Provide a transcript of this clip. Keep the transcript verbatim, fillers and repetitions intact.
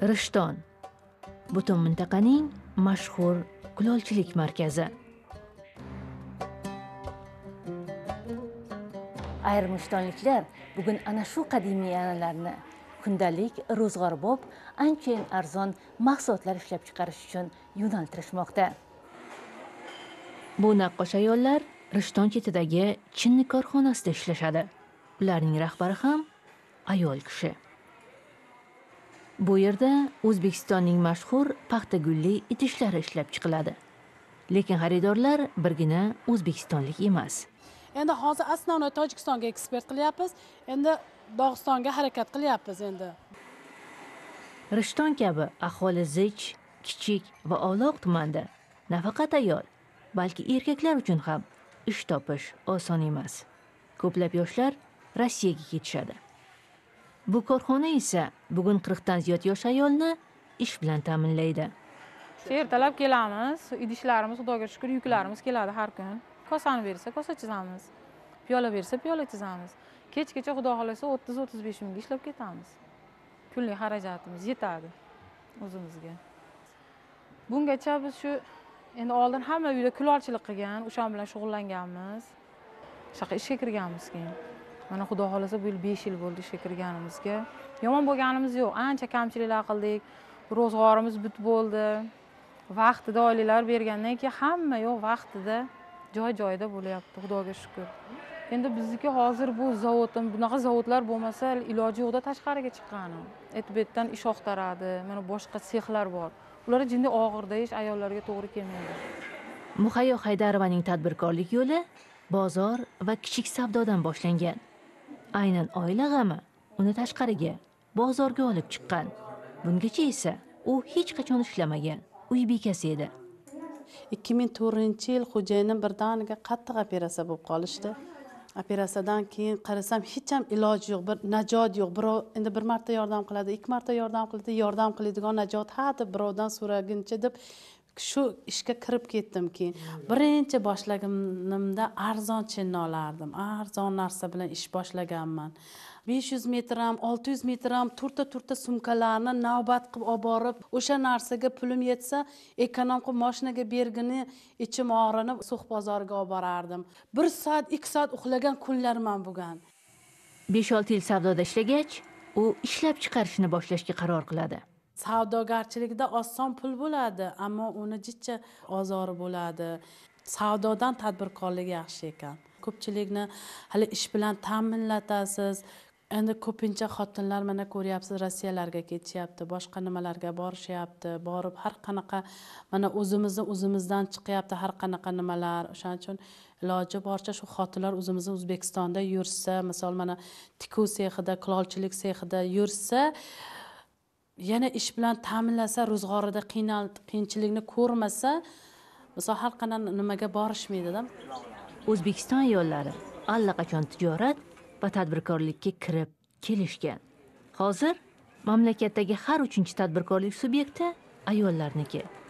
Rishton butun mintaqaning mashhur kulolchilik markazi. Ayrim rishtonliklar bugun ana shu qadimiy an'analarni kundalik ro'zg'orbob anchayin arzon mahsulotlar ishlab chiqarish uchun yo'naltirishmoqda. Bu naqqosh ayollar Rishton chetidagi chinni korxonasida ishlashadi. Ularning rahbari ham ayol kishi. Bu yerda O'zbekistonning mashhur paxtagulli idishlari ishlab chiqiladi. Lekin xaridorlar birgina o'zbekistonlik emas. Endi hozir asnoviy Tojikistonga eksport qilyapmiz. Endi Dog'istonga harakat qilyapmiz endi. Rishton kabi aholi zich, kichik va ovloq tumanda nafaqat ayol, balki erkaklar uchun ham ish topish oson emas. Ko'plab yoshlar Rossiyaga ketishadi. Bu korxona esa bugun qirqdan ziyod yosh ayolni ish bilan ta'minlaydi. Ertalab kelamiz, idishlarimiz, xudoga shukr, yuklarimiz keladi har kun. Kosani bersa, kosa chizamiz. Piyola bersa, piyola chizamiz. Kechgacha xudo xolasa o'ttiz o'ttiz besh mingga ishlab ketamiz. Kunlik xarajatimiz yetadi o'zimizga. Bungacha biz shu endi oldin hamma uyda kulolchilik qilgan, o'sha bilan shug'ullanganmiz. Shaqa ishga kirganmiz keyin. Mana xudo xolasa bu yil besh yil bo'ldi ishga kirganimizga. Yomon bo'lganimiz yo'q. Ancha kamchiliklar qildik. Ro'zg'orimiz but bo'ldi. Vaqtida oilalar bergandan keyin hamma yo'q vaqtida joy-joyida bo'lyapti, xudoga shukr. Endi bizniki hozir bu zavoddan bunaqa zavodlar bo'lmasa, iloji yo'qda tashqariga chiqqanim. Etbetdan ish oqtaradi. Mana boshqa sexlar bor. Ular jinni og'irda ish ayollarga to'g'ri kelmaydi. Muhayyo Haydarovaning tadbirkorlik yo'li bozor va kichik savdodan boshlangan. Aynan oila g'ami uni tashqariga, bozorga olib chiqqan. Bungacha esa u hech qachon ishlamagan, uy bekasi edi. ikki ming to'rtinchi yil xo'jayinim birdaniga qattiq operatsiya bo'lib qolishdi. Operatsiyadan keyin qarasam hech ham iloji yo'q, bir najot yo'q. Birov endi bir marta yordam qiladi, ikki marta yordam qiladi, yordam qiladigan najot ha deb birovdan so'raguncha deb shu ishga kirib ketdim keyin. Birinchi boshlaganimda arzon chinni olardim. Arzon narsa bilan ish boshlaganman. besh yuz metr ham, olti yuz metr ham turta-turta sumkalarni navbat qilib olib borib, o'sha narsaga pulim yetsa, ekonom qilib mashinaga bergini ichim og'rinib, So'x bozoriga olib borardim. bir soat, ikki soat uxlagan kunlarim ham bo'lgan. besh olti yil savdoda ishlagach, u ishlab chiqarishni boshlashga qaror qiladi. Savdogarchilikda oson pul bo'ladi, ammo uni jicha ozori bo'ladi. Savdodan tadbirkorlik yaxshi ekan. Ko'pchilikni hali ish bilan ta'minlatasiz. Endi ko'pincha xotinlar mana ko'ryapsiz, Rossiyalarga ketishyapti, boshqa nimalarga borishyapti, borib har qanaqa mana o'zimizni o'zimizdan chiqyapti har qanaqa nimalar. O'shaning uchun iloji boricha shu xotinlar o'zimizni O'zbekistonda yursa, misol mana tikuv sexida, kulolchilik sexida yursa, yana ish bilan ta'minlasa, ro'zg'orida qiynal qiyinchilikni ko'rmasa, misol har qanaqa nimaga borishmaydi-da. O'zbekiston ayollari allaqachon tijorat va tadbirkorlikka kirib kelishgan. Hozir mamlakatdagi har uchinchi tadbirkorlik subyekti ayollarniki.